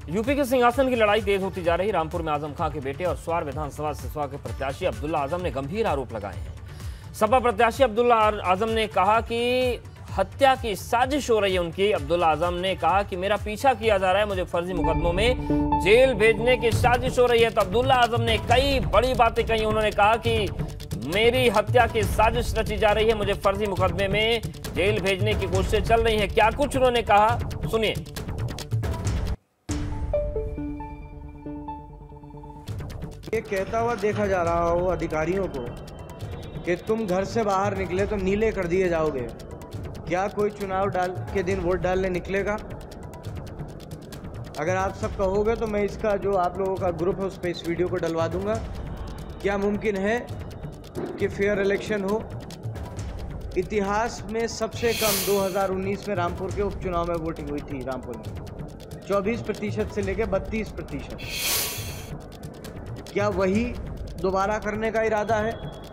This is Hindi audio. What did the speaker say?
यूपी के सिंहासन की लड़ाई तेज होती जा रही। रामपुर में आजम खां के बेटे और स्वार विधानसभा सिसवा के प्रत्याशी अब्दुल्ला आजम ने गंभीर आरोप लगाए हैं। सपा प्रत्याशी अब्दुल्ला आजम ने कहा कि हत्या की साजिश हो रही है उनकी। अब्दुल्ला आजम ने कहा कि मेरा पीछा किया जा रहा है, मुझे फर्जी मुकदमों में जेल भेजने की साजिश हो रही है। तो अब्दुल्ला आजम ने कई बड़ी बातें कही। उन्होंने कहा कि मेरी हत्या की साजिश रची जा रही है, मुझे फर्जी मुकदमे में जेल भेजने की कोशिशें चल रही हैं। क्या कुछ उन्होंने कहा, सुनिए। ये कहता हुआ देखा जा रहा हो अधिकारियों को कि तुम घर से बाहर निकले तो नीले कर दिए जाओगे। क्या कोई चुनाव के दिन वोट डालने निकलेगा? अगर आप सब कहोगे तो मैं इसका जो आप लोगों का ग्रुप है उस पर इस वीडियो को डलवा दूंगा। क्या मुमकिन है कि फेयर इलेक्शन हो? इतिहास में सबसे कम 2019 में रामपुर के उपचुनाव में वोटिंग हुई थी। रामपुर में 24% से लेकर 32%। क्या वही दोबारा करने का इरादा है?